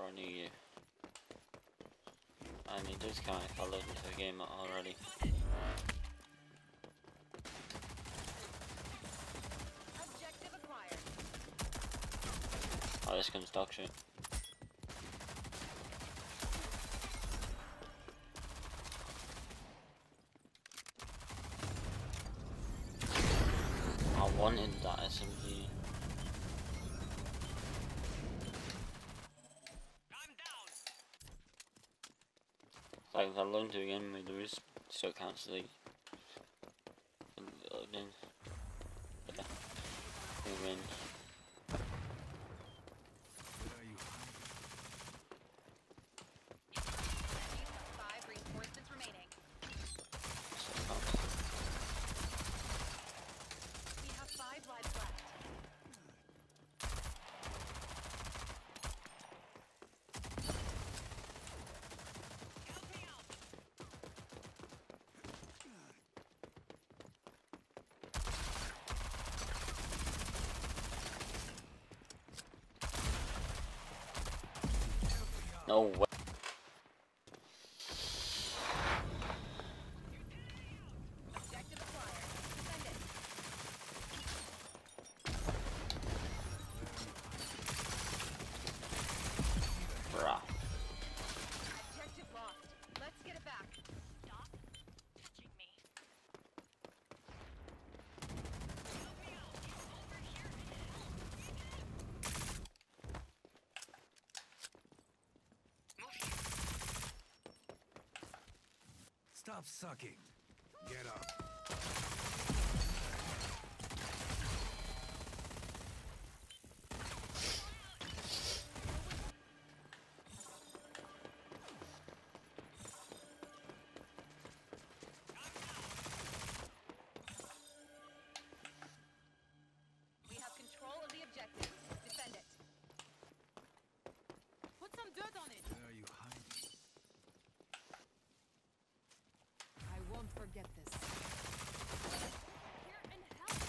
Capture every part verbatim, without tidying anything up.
before New Year. And he just kind of fell into the game already. Objective acquired. Oh, this gun's dog shit. I wanted that S M G. Like if I learn to again, there is still counts the loading. Yeah, we win. Five reinforcements remaining. So counts. We have five lives left. No way. Objective acquired. Defend it. Bruh. Objective lost. Let's get it back. Stop touching me. Help me out. Over here. Move here. Stop sucking. Get up. We have control of the objective. Defend it. Put some dirt on it. Where are you hiding? I won't forget this. Here and help.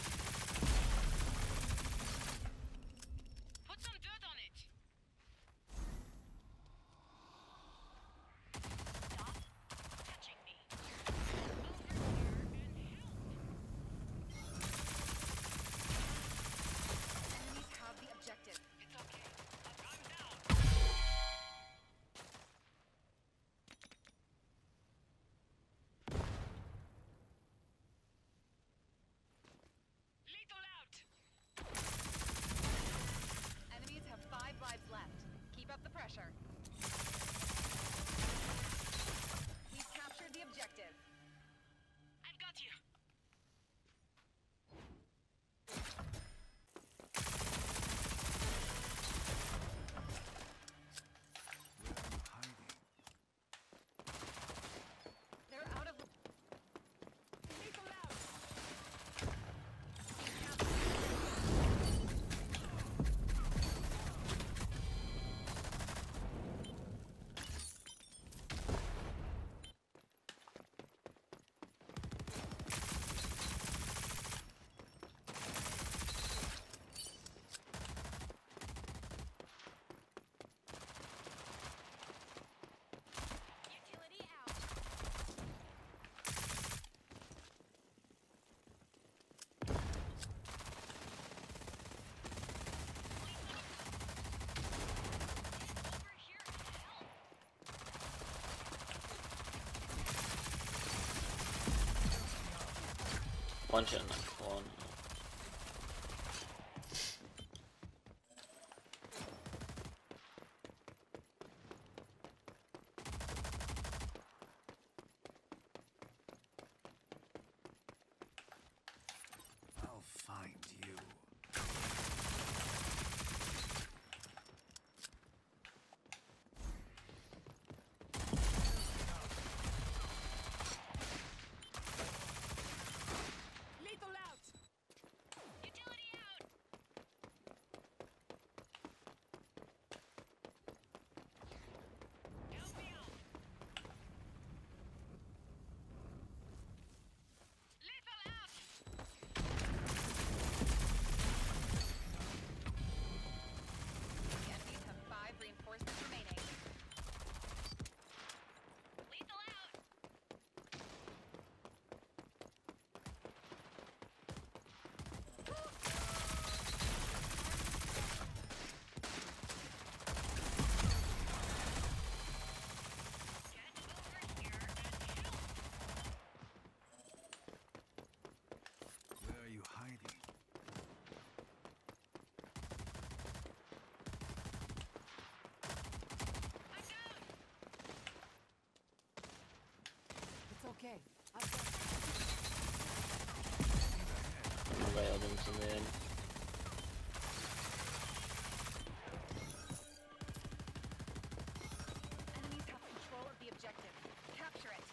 Put some dirt on it. Stop touching me. Over here and help. Enemies have the objective. It's okay. I'm down. Lethal out. Enemies have five lives left. Keep up the pressure. We've captured the objective. I've got you. Where are you hiding? They're out of. Lethal out. Utility out. Over here and help. One shot, one. I'll find you. Lethal out. then. Enemies have control of the objective. Capture it.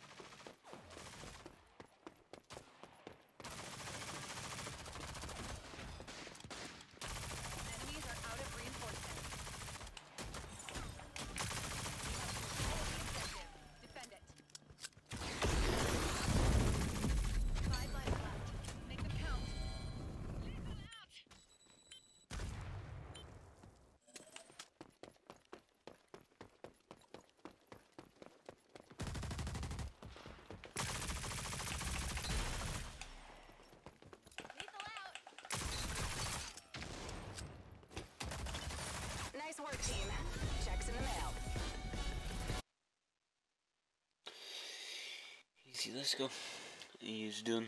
Enemies are out of reinforcements. We have control of the objective. Defend it. Five lives left. Make them count. Lethal out. Lethal out. Nice work, team. Checks in the mail. Easy, let's go. He's done.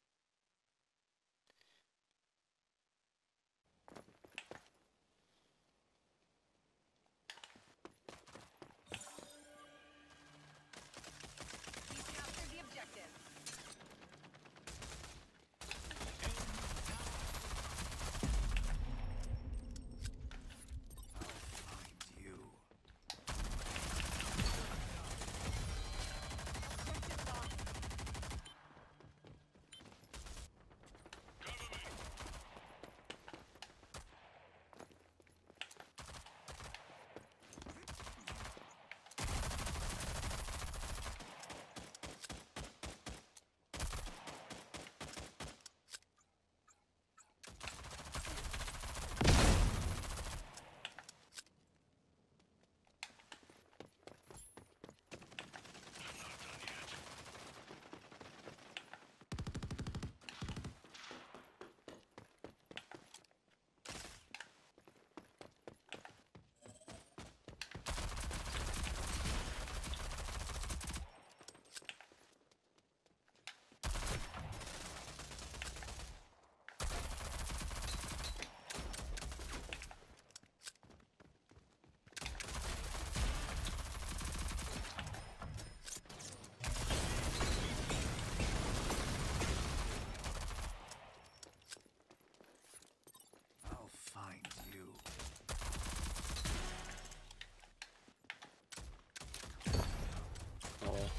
We've captured the objective. Find you. Objective lost. I'll find you. No way.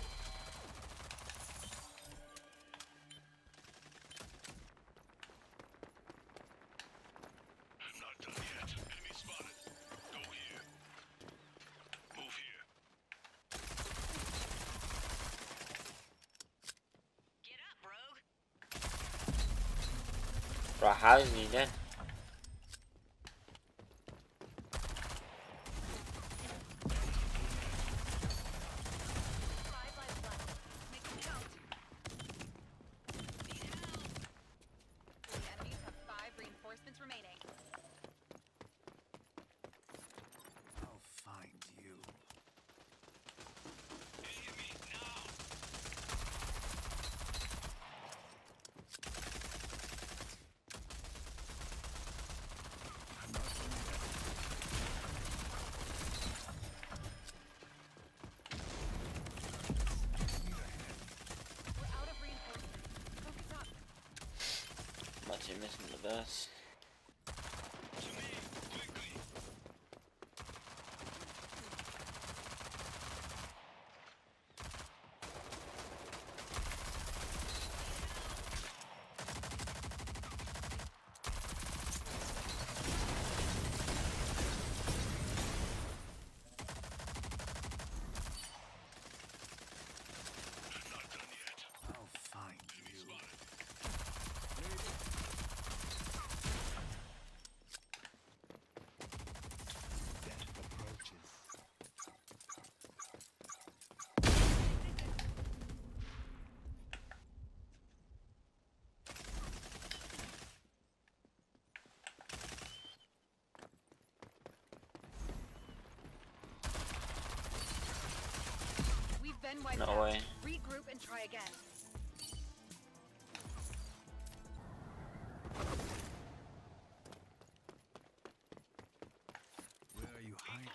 I'm not done yet. Enemy spotted. Go here. Move here. Get up, rogue. Bro, how is he dead? Five lives left. Make them count. The enemies have five reinforcements remaining. I'll find you. Hear me now. I'm not done yet. Need a hand. We're out of reinforcements. Focus up. I'm actually missing the bus. To me, quickly. I'm not done yet. I'll find Enemy you. spotted. Death approaches. We've been wiped No out. way. Regroup and try again. Where are you hiding?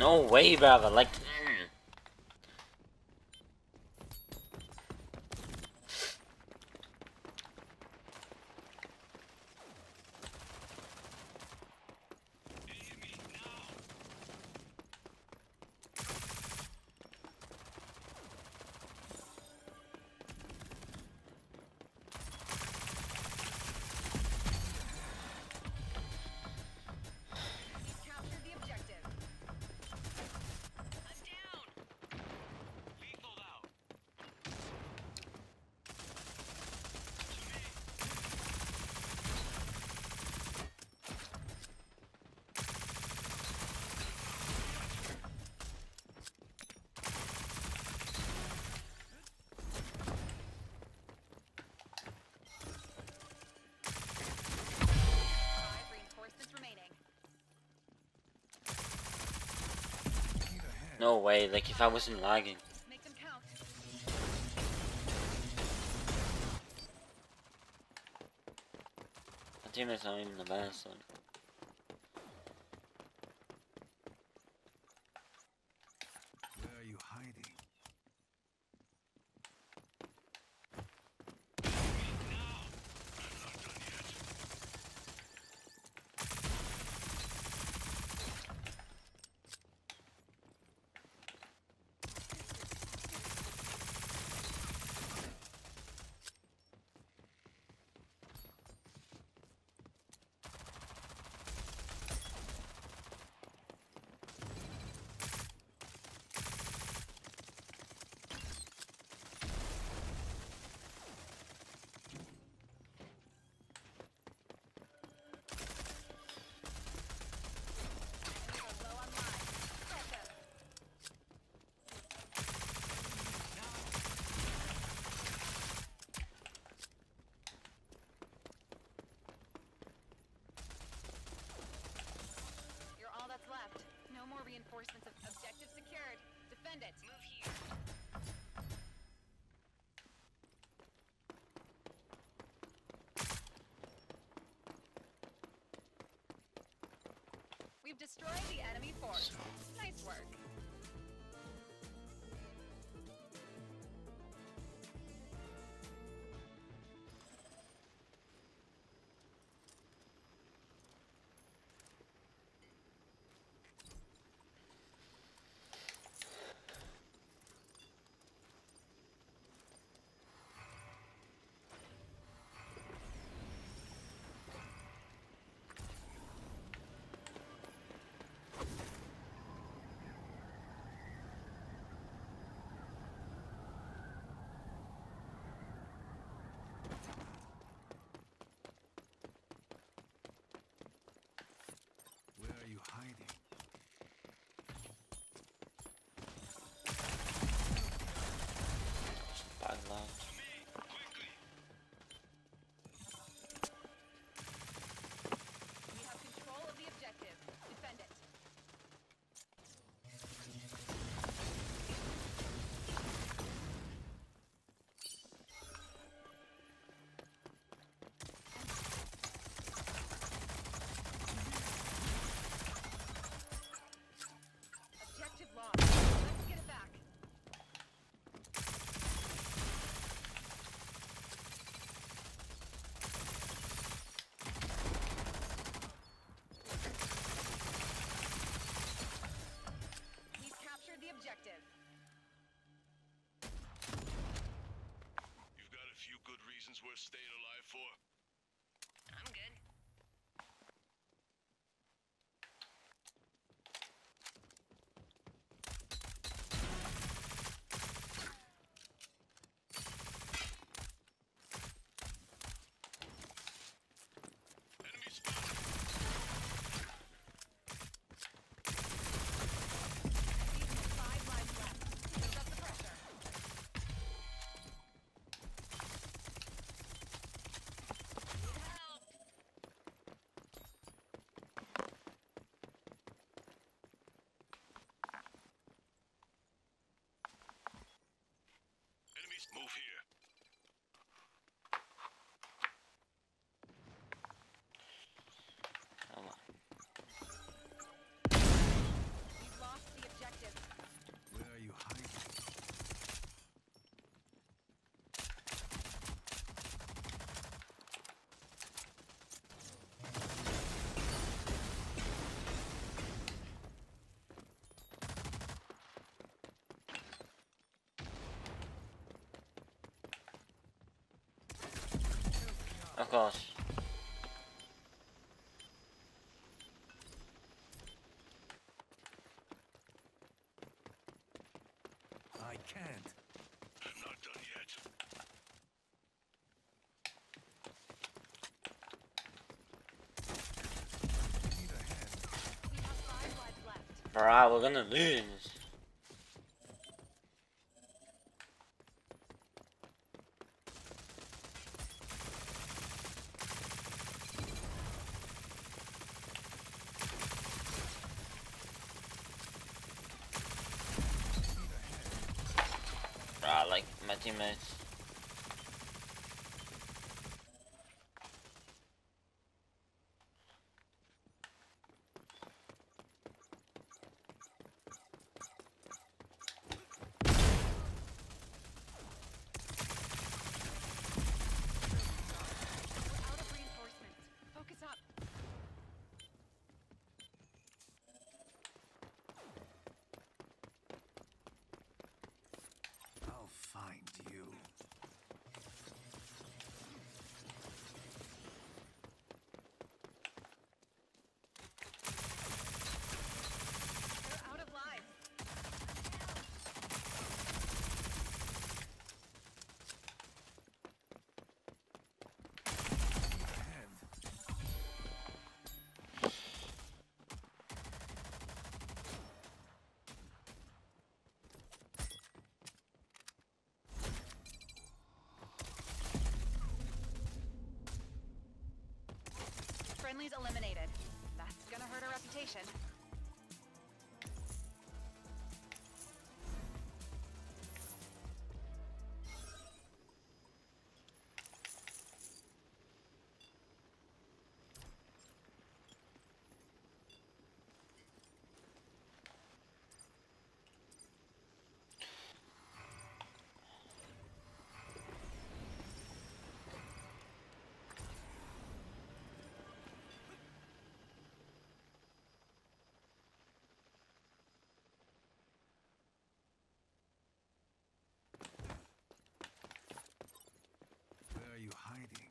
No way, brother. Like, mm. We've captured the objective. I'm down. Lethal out. Five reinforcements remaining. No way. Like, if I wasn't lagging. Make them count. My teammate's not even the best. Like. Where are you hiding? We are low on lives. Press up. You're all that's left. No more reinforcements. Of objective secured. Defend it. Move here. We've destroyed the enemy force. Nice work. Where are you hiding? Bad lag. We have control of the objective. Defend it. Objective lost. Let's get it back. We've captured the objective. You've got a few good reasons worth staying alive for. I'm good. Enemy spotted. Five lives left. Build up the pressure. Help! Enemies move here. Come on. We've lost the Of course. I can't. Not done yet. Need a hand. We have five lives left. Alright, we're gonna lose. Right, like my teammates. We're out of reinforcements. Focus up. I'll find you. They're out of lives. Need a hand. Friendlies eliminated. That's gonna hurt our reputation. Where are you hiding?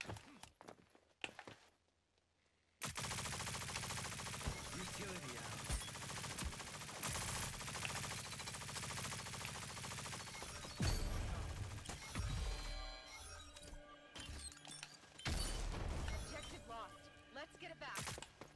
Utility out. Objective lost. Let's get it back.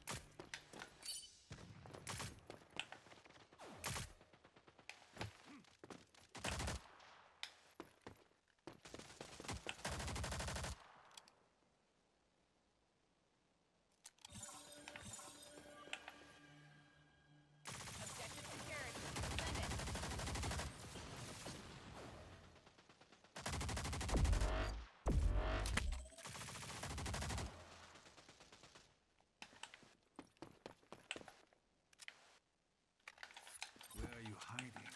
Objective secured. Send it. Where are you hiding?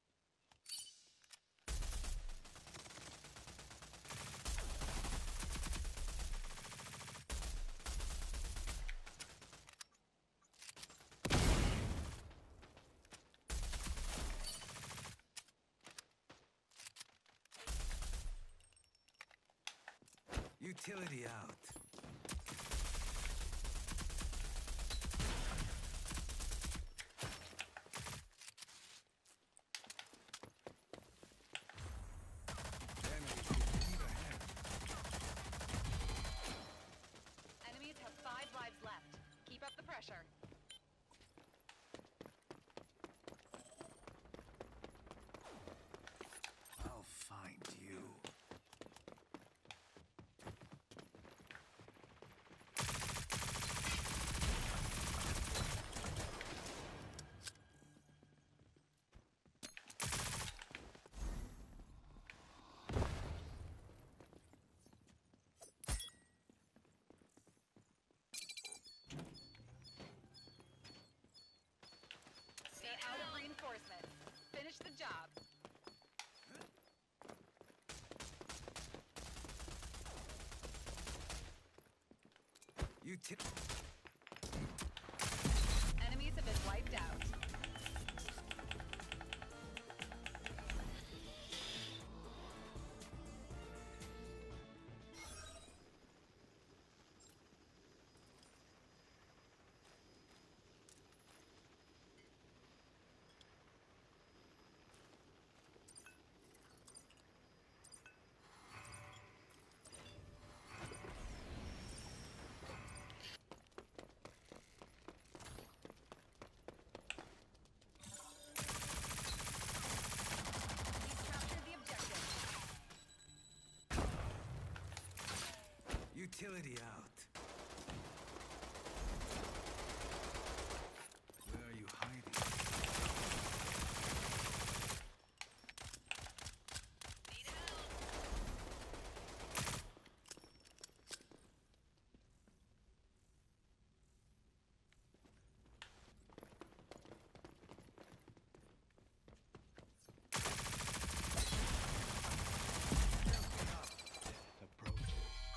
Utility out. Enemy, need a hand. Enemies have five lives left. Keep up the pressure. I'll find you. They're out of reinforcements. Finish the job. Utility. Enemies have been wiped out. Utility out. Where are you hiding? Need help. Approach.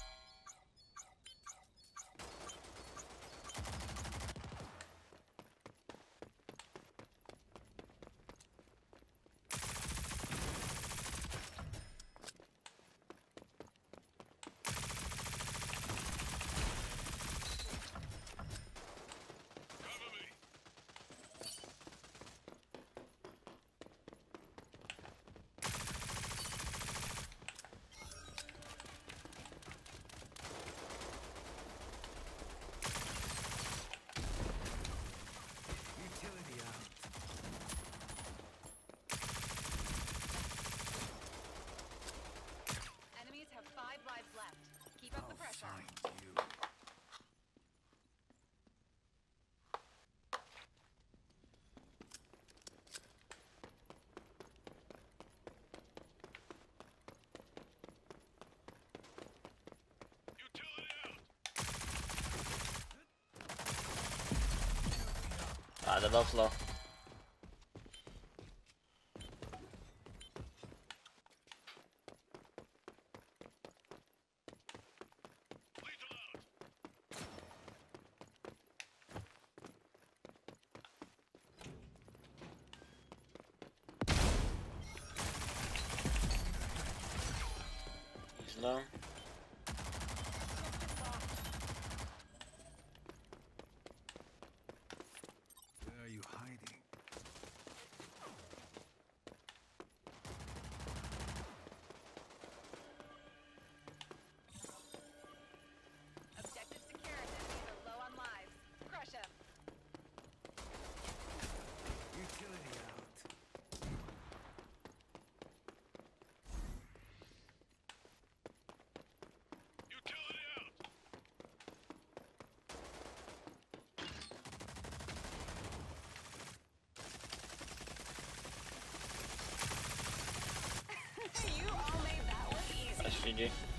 Cover me. Utility out. Enemies have five lives left. Keep up I'll the pressure. find you. Utility out. Ah, they're both low. Lethal out. He's low. Where are you hiding? Objective secured. Enemies are low on lives. Crush them. Utility out. Utility out. You all made that look easy. That's G G.